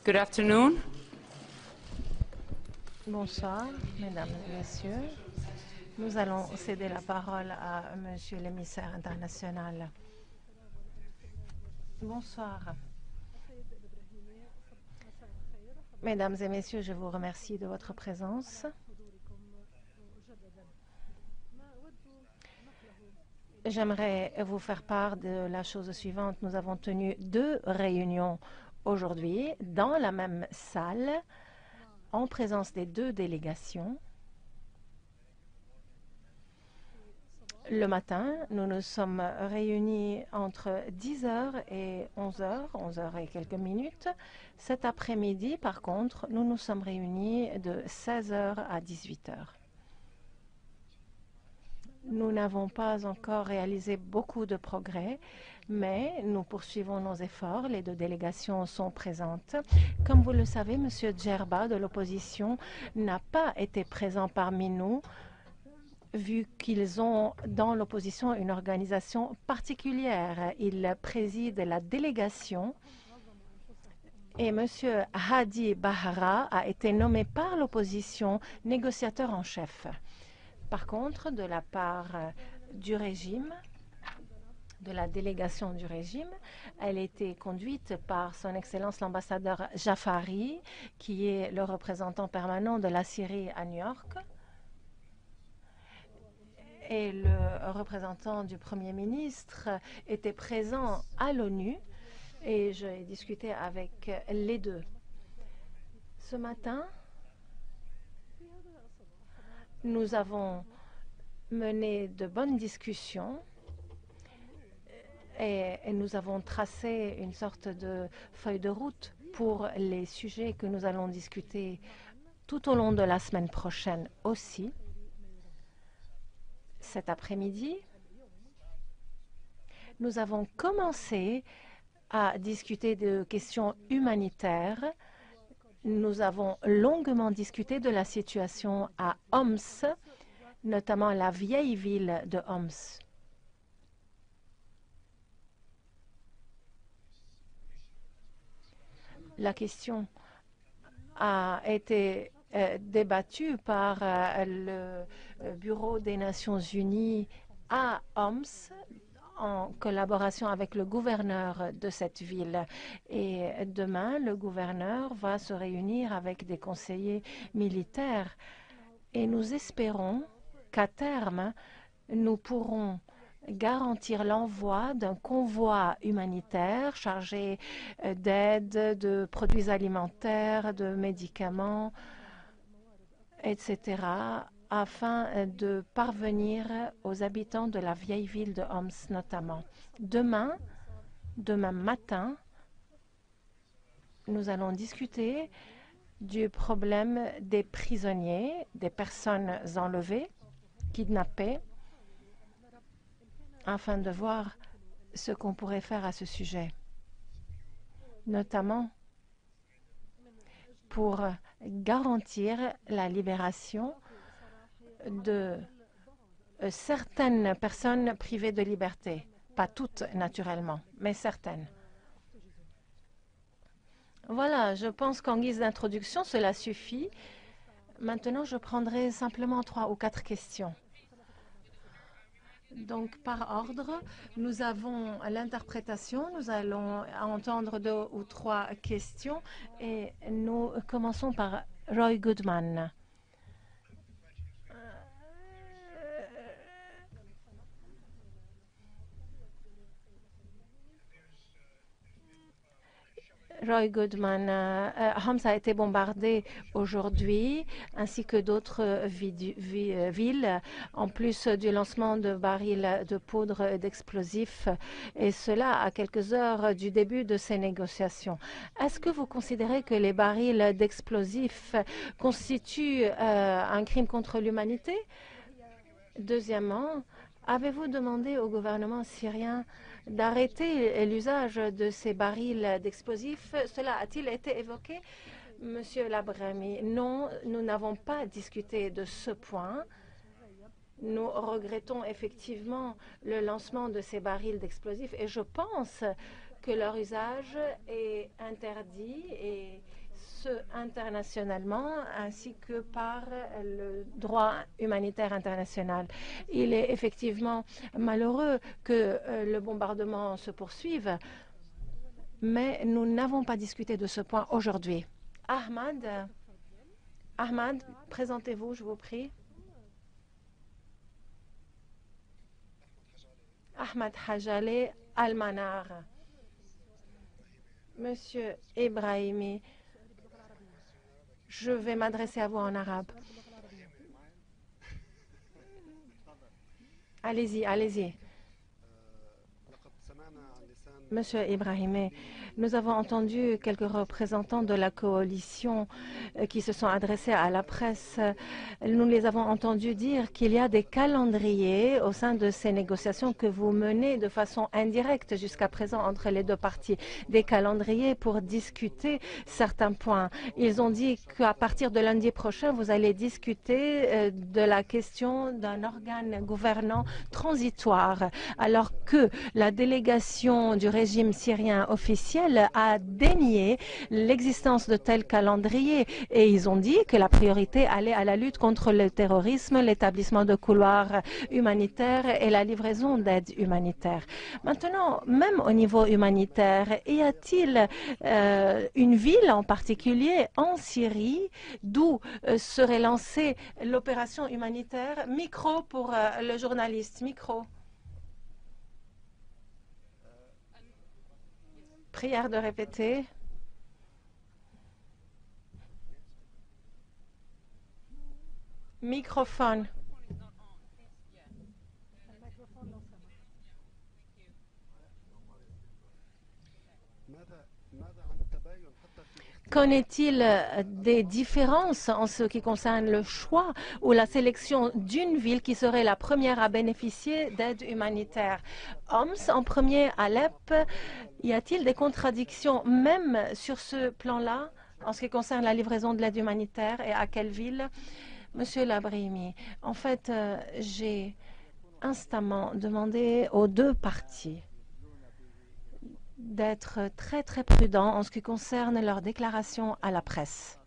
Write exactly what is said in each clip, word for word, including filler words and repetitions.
Good afternoon. Bonsoir, mesdames et messieurs. Nous allons céder la parole à monsieur l'émissaire international. Bonsoir. Mesdames et messieurs, je vous remercie de votre présence. J'aimerais vous faire part de la chose suivante. Nous avons tenu deux réunions aujourd'hui dans la même salle en présence des deux délégations. Le matin, nous nous sommes réunis entre dix heures et onze heures, onze heures et quelques minutes. Cet après-midi, par contre, nous nous sommes réunis de seize heures à dix-huit heures. Nous n'avons pas encore réalisé beaucoup de progrès, mais nous poursuivons nos efforts. Les deux délégations sont présentes. Comme vous le savez, M. Djerba de l'opposition n'a pas été présent parmi nous, vu qu'ils ont dans l'opposition une organisation particulière. Il préside la délégation et M. Hadi Bahara a été nommé par l'opposition négociateur en chef. Par contre, de la part du régime, de la délégation du régime, elle a été conduite par son Excellence l'ambassadeur Jafari, qui est le représentant permanent de la Syrie à New York, et le représentant du Premier ministre était présent à l'ONU, et j'ai discuté avec les deux. Ce matin, nous avons mené de bonnes discussions et, et nous avons tracé une sorte de feuille de route pour les sujets que nous allons discuter tout au long de la semaine prochaine aussi. Cet après-midi, nous avons commencé à discuter de questions humanitaires. Nous avons longuement discuté de la situation à Homs, notamment la vieille ville de Homs. La question a été euh, débattue par euh, le Bureau des Nations Unies à Homs, en collaboration avec le gouverneur de cette ville. Et demain, le gouverneur va se réunir avec des conseillers militaires. Et nous espérons qu'à terme, nous pourrons garantir l'envoi d'un convoi humanitaire chargé d'aide, de produits alimentaires, de médicaments, et cetera, afin de parvenir aux habitants de la vieille ville de Homs notamment. Demain, demain matin, nous allons discuter du problème des prisonniers, des personnes enlevées, kidnappées, afin de voir ce qu'on pourrait faire à ce sujet, notamment pour garantir la libération de certaines personnes privées de liberté. Pas toutes, naturellement, mais certaines. Voilà, je pense qu'en guise d'introduction, cela suffit. Maintenant, je prendrai simplement trois ou quatre questions. Donc, par ordre, nous avons l'interprétation. Nous allons entendre deux ou trois questions. Et nous commençons par Roy Goodman. Roy Goodman, euh, Homs a été bombardé aujourd'hui, ainsi que d'autres villes, en plus du lancement de barils de poudre et d'explosifs, et cela à quelques heures du début de ces négociations. Est-ce que vous considérez que les barils d'explosifs constituent euh, un crime contre l'humanité? Deuxièmement, avez-vous demandé au gouvernement syrien d'arrêter l'usage de ces barils d'explosifs? Cela a-t-il été évoqué? Monsieur Labrami, non, nous n'avons pas discuté de ce point. Nous regrettons effectivement le lancement de ces barils d'explosifs et je pense que leur usage est interdit, et ce internationalement ainsi que par le droit humanitaire international. Il est effectivement malheureux que euh, le bombardement se poursuive, mais nous n'avons pas discuté de ce point aujourd'hui. Ahmad, Ahmad, présentez-vous, je vous prie. Ahmad Hajale Al-Manar. Monsieur Ibrahimi, je vais m'adresser à vous en arabe. Allez-y, allez-y. Monsieur Ibrahimi, nous avons entendu quelques représentants de la coalition qui se sont adressés à la presse. Nous les avons entendus dire qu'il y a des calendriers au sein de ces négociations que vous menez de façon indirecte jusqu'à présent entre les deux parties. Des calendriers pour discuter certains points. Ils ont dit qu'à partir de lundi prochain, vous allez discuter de la question d'un organe gouvernant transitoire, alors que la délégation du régime syrien officiel a dénié l'existence de tels calendriers, et ils ont dit que la priorité allait à la lutte contre le terrorisme, l'établissement de couloirs humanitaires et la livraison d'aide humanitaire. Maintenant, même au niveau humanitaire, y a-t-il euh, une ville en particulier en Syrie d'où euh, serait lancée l'opération humanitaire? Micro pour euh, le journaliste. Micro. Prière de répéter. Microphone. Qu'en est-il des différences en ce qui concerne le choix ou la sélection d'une ville qui serait la première à bénéficier d'aide humanitaire? Homs en premier, Alep. Y a-t-il des contradictions même sur ce plan-là en ce qui concerne la livraison de l'aide humanitaire, et à quelle ville? Monsieur Labrimi, en fait, euh, j'ai instamment demandé aux deux parties d'être très très prudents en ce qui concerne leurs déclarations à la presse.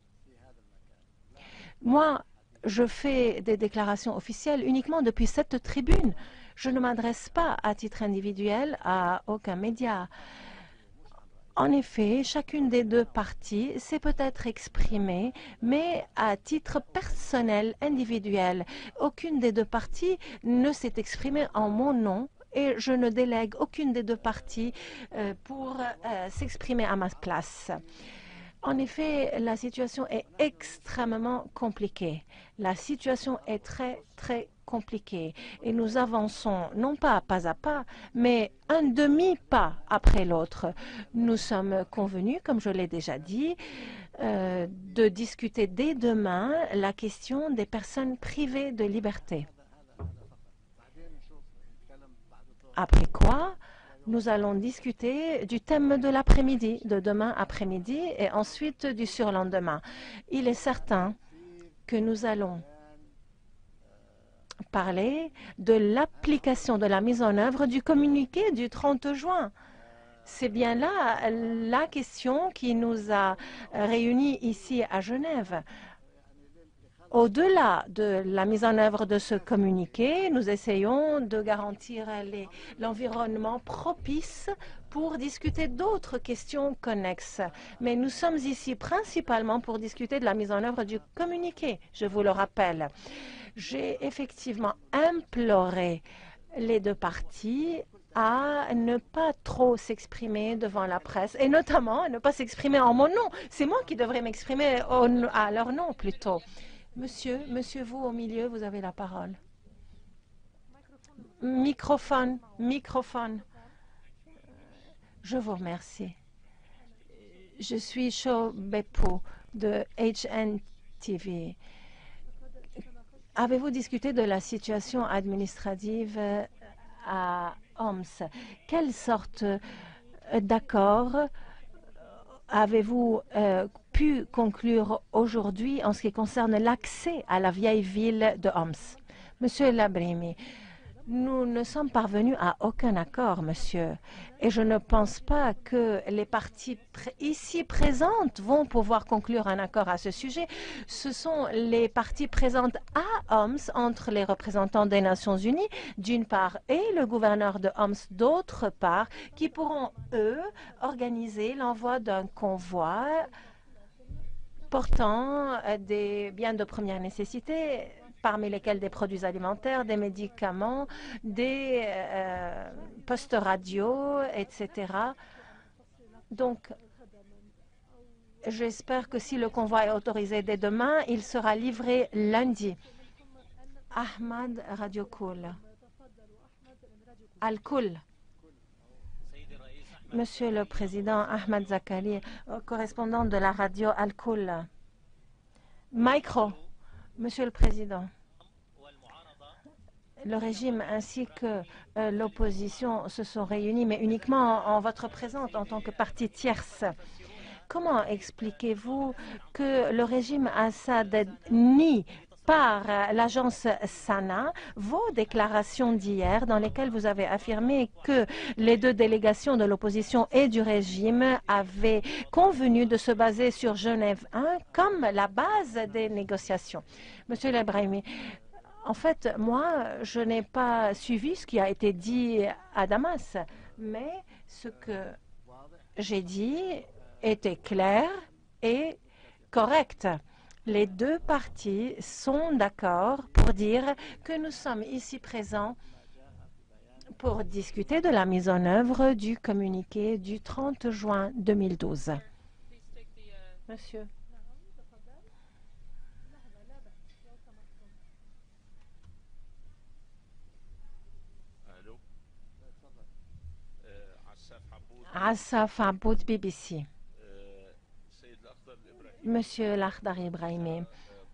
Moi, je fais des déclarations officielles uniquement depuis cette tribune. Je ne m'adresse pas à titre individuel à aucun média. En effet, chacune des deux parties s'est peut-être exprimée, mais à titre personnel, individuel. Aucune des deux parties ne s'est exprimée en mon nom, et je ne délègue aucune des deux parties euh, pour euh, s'exprimer à ma place. En effet, la situation est extrêmement compliquée. La situation est très, très compliquée. Et nous avançons, non pas pas à pas, mais un demi-pas après l'autre. Nous sommes convenus, comme je l'ai déjà dit, euh, de discuter dès demain la question des personnes privées de liberté. Après quoi, nous allons discuter du thème de l'après-midi, de demain après-midi, et ensuite du surlendemain. Il est certain que nous allons parler de l'application, de la mise en œuvre du communiqué du trente juin. C'est bien là la question qui nous a réunis ici à Genève. Au-delà de la mise en œuvre de ce communiqué, nous essayons de garantir l'environnement propice pour discuter d'autres questions connexes. Mais nous sommes ici principalement pour discuter de la mise en œuvre du communiqué, je vous le rappelle. J'ai effectivement imploré les deux parties à ne pas trop s'exprimer devant la presse, et notamment à ne pas s'exprimer en mon nom. C'est moi qui devrais m'exprimer à leur nom plutôt. Monsieur, monsieur, vous au milieu, vous avez la parole. Microphone, microphone. Je vous remercie. Je suis Cho Beppo de H N T V. Avez-vous discuté de la situation administrative à Homs? Quelle sorte d'accord avez-vous euh, pu conclure aujourd'hui en ce qui concerne l'accès à la vieille ville de Homs? Monsieur Labrimi, Nous ne sommes parvenus à aucun accord, monsieur, et je ne pense pas que les parties pr ici présentes vont pouvoir conclure un accord à ce sujet. Ce sont les parties présentes à Homs, entre les représentants des Nations Unies, d'une part, et le gouverneur de Homs, d'autre part, qui pourront, eux, organiser l'envoi d'un convoi portant des biens de première nécessité, parmi lesquels des produits alimentaires, des médicaments, des euh, postes radio, et cetera. Donc, j'espère que si le convoi est autorisé dès demain, il sera livré lundi. Ahmad Radio Koul. Al-Koul. Monsieur le Président, Ahmad Zakali, correspondant de la radio Al-Koul. Micro. Monsieur le Président, le régime ainsi que euh, l'opposition se sont réunis, mais uniquement en, en votre présence en tant que partie tierce. Comment expliquez-vous que le régime Assad nie par l'agence Sana vos déclarations d'hier dans lesquelles vous avez affirmé que les deux délégations de l'opposition et du régime avaient convenu de se baser sur Genève un comme la base des négociations? Monsieur Lebrahimi, en fait, moi, je n'ai pas suivi ce qui a été dit à Damas, mais ce que j'ai dit était clair et correct. Les deux parties sont d'accord pour dire que nous sommes ici présents pour discuter de la mise en œuvre du communiqué du trente juin deux mille douze. Monsieur. Assaf Aboud, B B C. Monsieur Lakhdar Ibrahimi,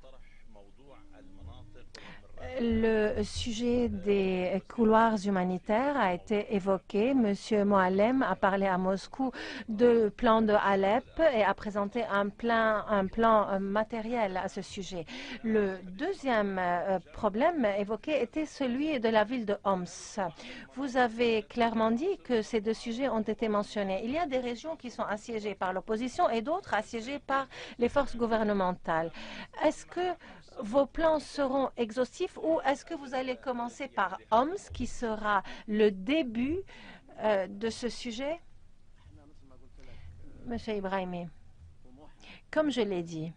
le sujet des couloirs humanitaires a été évoqué. Monsieur Moallem a parlé à Moscou du plan de Alep et a présenté un plan, un plan matériel à ce sujet. Le deuxième problème évoqué était celui de la ville de Homs. Vous avez clairement dit que ces deux sujets ont été mentionnés. Il y a des régions qui sont assiégées par l'opposition et d'autres assiégées par les forces gouvernementales. Est-ce que vos plans seront exhaustifs ou est-ce que vous allez commencer par Homs, qui sera le début euh, de ce sujet? Monsieur Ibrahimi, comme je l'ai dit,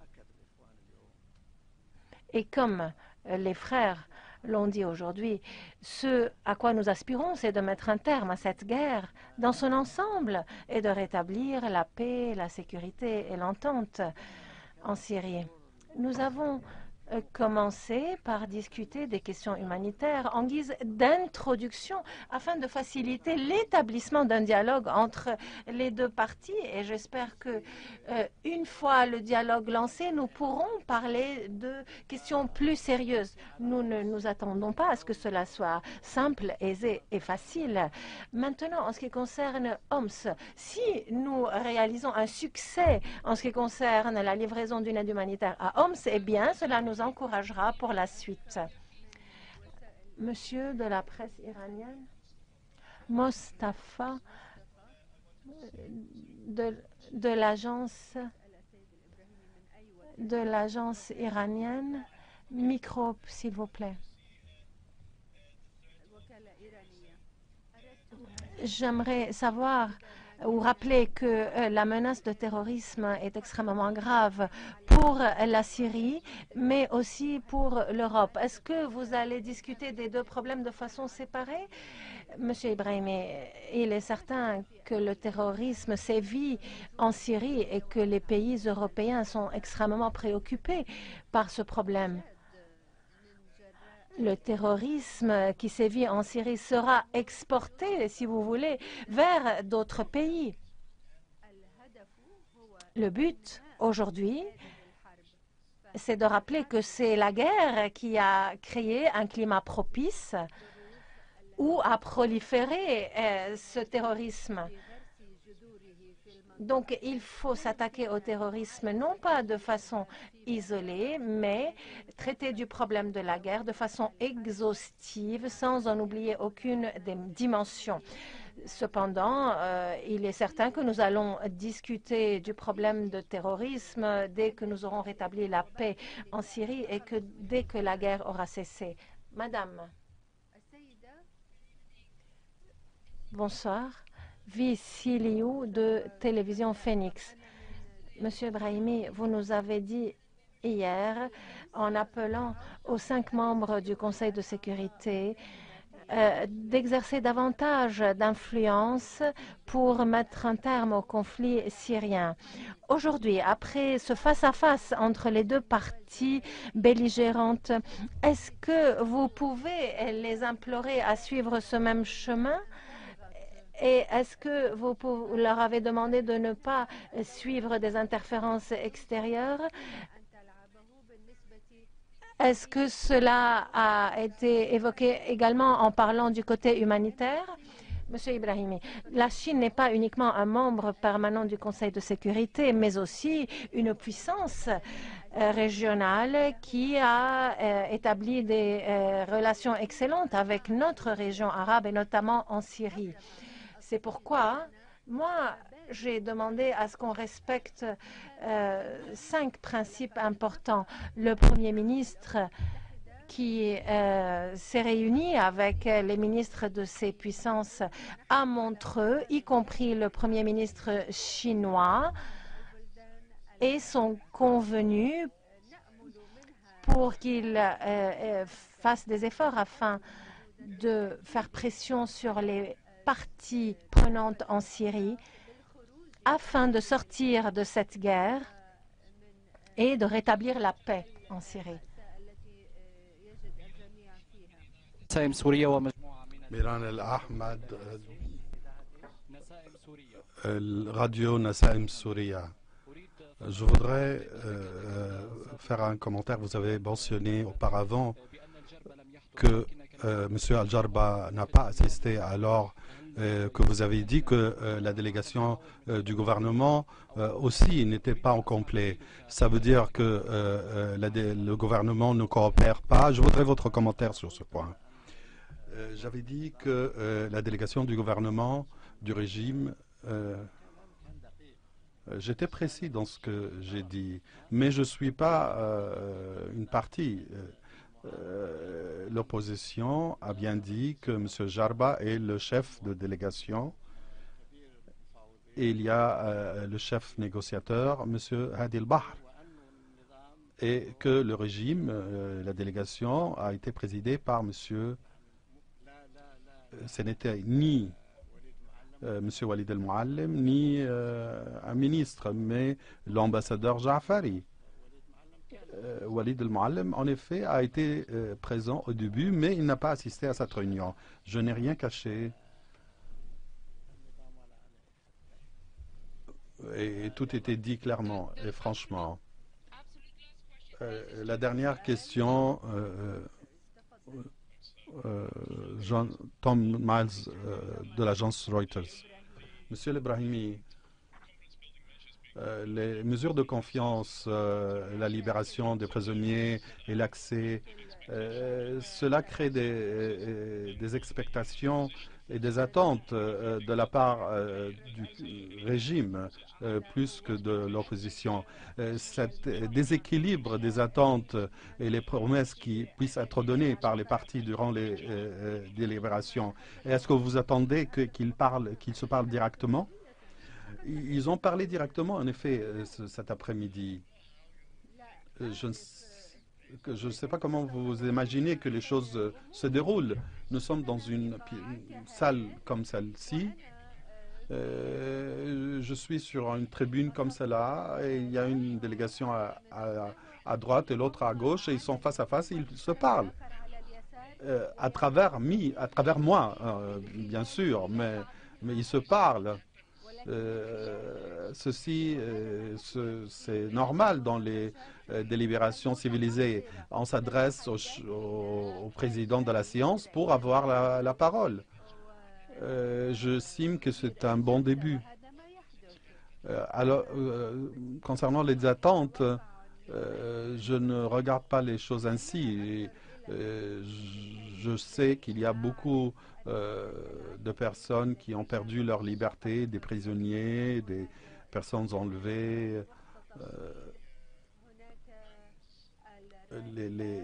et comme les frères l'ont dit aujourd'hui, ce à quoi nous aspirons, c'est de mettre un terme à cette guerre dans son ensemble et de rétablir la paix, la sécurité et l'entente en Syrie. Nous avons euh, commencé par discuter des questions humanitaires en guise d'introduction afin de faciliter l'établissement d'un dialogue entre les deux parties. Et j'espère que euh, une fois le dialogue lancé, nous pourrons parler de questions plus sérieuses. Nous ne nous attendons pas à ce que cela soit simple, aisé et facile. Maintenant, en ce qui concerne Homs, si nous réalisons un succès en ce qui concerne la livraison d'une aide humanitaire à Homs, eh bien, cela nous encouragera pour la suite. Monsieur de la presse iranienne, Mostafa de, de l'agence de l'agence iranienne. Micro, s'il vous plaît. J'aimerais savoir ou rappeler que euh, la menace de terrorisme est extrêmement grave pour la Syrie, mais aussi pour l'Europe. Est-ce que vous allez discuter des deux problèmes de façon séparée? Monsieur Ibrahimi, il est certain que le terrorisme sévit en Syrie et que les pays européens sont extrêmement préoccupés par ce problème. Le terrorisme qui sévit en Syrie sera exporté, si vous voulez, vers d'autres pays. Le but, aujourd'hui, c'est de rappeler que c'est la guerre qui a créé un climat propice où a proliféré euh, ce terrorisme. Donc, il faut s'attaquer au terrorisme non pas de façon isolée, mais traiter du problème de la guerre de façon exhaustive, sans en oublier aucune des dimensions. Cependant, euh, il est certain que nous allons discuter du problème de terrorisme dès que nous aurons rétabli la paix en Syrie et que dès que la guerre aura cessé. Madame. Bonsoir. Viciliou de Télévision Phoenix. Monsieur Brahimi, vous nous avez dit hier, en appelant aux cinq membres du Conseil de sécurité, euh, d'exercer davantage d'influence pour mettre un terme au conflit syrien. Aujourd'hui, après ce face-à-face entre les deux parties belligérantes, est-ce que vous pouvez les implorer à suivre ce même chemin? Et est-ce que vous, vous leur avez demandé de ne pas suivre des interférences extérieures? Est-ce que cela a été évoqué également en parlant du côté humanitaire? Monsieur Ibrahimi, la Chine n'est pas uniquement un membre permanent du Conseil de sécurité, mais aussi une puissance euh, régionale qui a euh, établi des euh, relations excellentes avec notre région arabe et notamment en Syrie. C'est pourquoi, moi, j'ai demandé à ce qu'on respecte euh, cinq principes importants. Le Premier ministre qui euh, s'est réuni avec les ministres de ces puissances à Montreux, y compris le Premier ministre chinois, et sont convenus pour qu'ils euh, fassent des efforts afin de faire pression sur les parties prenantes en Syrie afin de sortir de cette guerre et de rétablir la paix en Syrie. Miran El Ahmad, Radio Nasaim Souria. Je voudrais euh, faire un commentaire. Vous avez mentionné auparavant que euh, M. Al-Jarba n'a pas assisté, alors euh, que vous avez dit que euh, la délégation euh, du gouvernement euh, aussi n'était pas au complet. Ça veut dire que euh, la, le gouvernement ne coopère pas. Je voudrais votre commentaire sur ce point. Euh, J'avais dit que euh, la délégation du gouvernement, du régime, euh, j'étais précis dans ce que j'ai dit, mais je ne suis pas euh, une partie. Euh, L'opposition a bien dit que M. Jarba est le chef de délégation et il y a euh, le chef négociateur, M. Hadi Bahr, et que le régime, euh, la délégation, a été présidée par M. Ce n'était ni euh, M. Walid El-Mouallem, ni euh, un ministre, mais l'ambassadeur Ja'fari. Euh, Walid El-Mouallem, en effet, a été euh, présent au début, mais il n'a pas assisté à cette réunion. Je n'ai rien caché. Et, et tout était dit clairement et franchement. Euh, la dernière question, euh, euh, Jean, Tom Miles euh, de l'agence Reuters. Monsieur Ibrahimi, Euh, les mesures de confiance, euh, la libération des prisonniers et l'accès, euh, cela crée des, euh, des expectations et des attentes euh, de la part euh, du régime euh, plus que de l'opposition. Euh, cet déséquilibre des attentes et les promesses qui puissent être données par les partis durant les euh, délibérations, est-ce que vous attendez qu'ils parlent, qu'ils se parlent directement? Ils ont parlé directement, en effet, cet après-midi. Je ne sais pas comment vous imaginez que les choses se déroulent. Nous sommes dans une, une salle comme celle-ci. Euh, je suis sur une tribune comme celle-là, et il y a une délégation à, à, à droite et l'autre à gauche, et ils sont face à face et ils se parlent. Euh, à travers, mi, à travers moi, euh, bien sûr, mais, mais ils se parlent. Euh, ceci, euh, ce, c'est normal dans les euh, délibérations civilisées. On s'adresse au, au, au président de la séance pour avoir la, la parole. Euh, je estime que c'est un bon début. Euh, alors, euh, concernant les attentes, euh, je ne regarde pas les choses ainsi. Et, euh, je, je sais qu'il y a beaucoup euh, de personnes qui ont perdu leur liberté, des prisonniers, des personnes enlevées. Euh, les, les,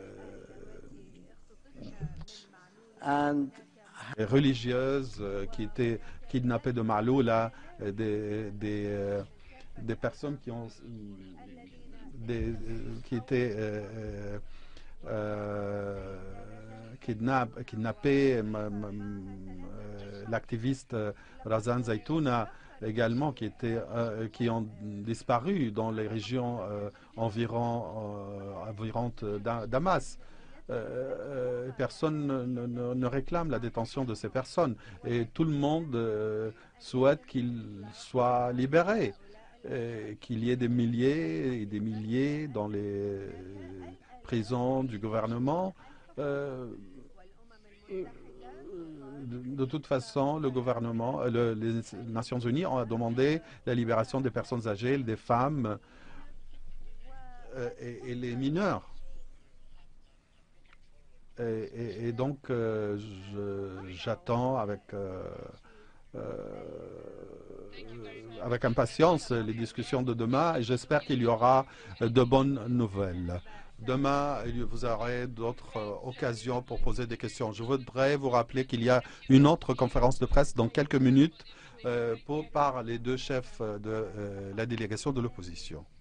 and les religieuses euh, qui étaient kidnappées de Maloula, euh, des, des, euh, des personnes qui ont des, euh, qui étaient euh, euh, kidnapp, kidnappées, euh, l'activiste Razan Zaitouna également, qui, était, euh, qui ont disparu dans les régions euh, environ, euh, environnantes d'Hamas. Euh, personne ne, ne, ne réclame la détention de ces personnes et tout le monde euh, souhaite qu'ils soient libérés, qu'il y ait des milliers et des milliers dans les prisons du gouvernement. Euh, de, de toute façon, le gouvernement, le, les Nations Unies ont demandé la libération des personnes âgées, des femmes euh, et, et les mineurs. Et, et, et donc, euh, j'attends avec, euh, euh, avec impatience les discussions de demain et j'espère qu'il y aura de bonnes nouvelles. Demain, vous aurez d'autres euh, occasions pour poser des questions. Je voudrais vous rappeler qu'il y a une autre conférence de presse dans quelques minutes euh, pour, par les deux chefs de euh, la délégation de l'opposition.